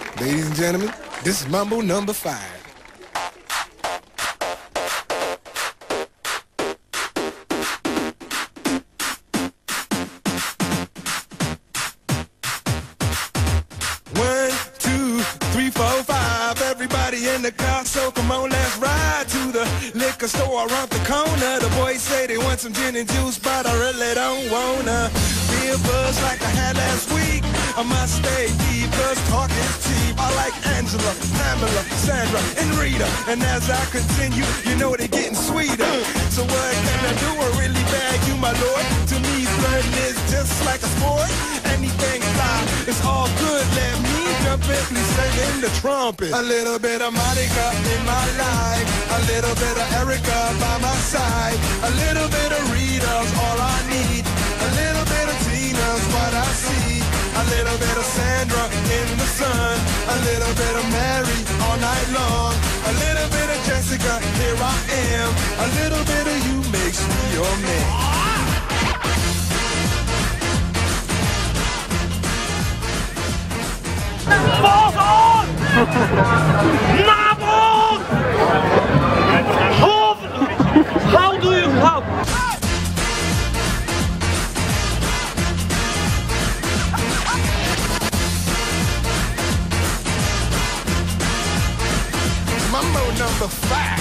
Ladies and gentlemen, this is Mambo number 5. Everybody in the car, so come on, let's ride to the liquor store around the corner. The boys say they want some gin and juice, but I really don't wanna be a buzz like I had last week. I must stay deep, cause talk is cheap. I like Angela, Pamela, Sandra, and Rita. And as I continue, you know they're getting sweeter. So what can I do? I really bag you, my lord. To me, flirting is just like a sport. Anything fly, it's all good. Let me jump in, please sing in the trumpet. A little bit of Monica in my life, a little bit of Erica by my side, a little bit of Rita's all I need, a little bit of Tina's what I see, a little bit of Sandra in the sun, a little bit of Mary all night long, a little bit of Jessica, here I am, a little bit of you makes me your man. Balls on! Nabok! How do you help? Mambo number 5.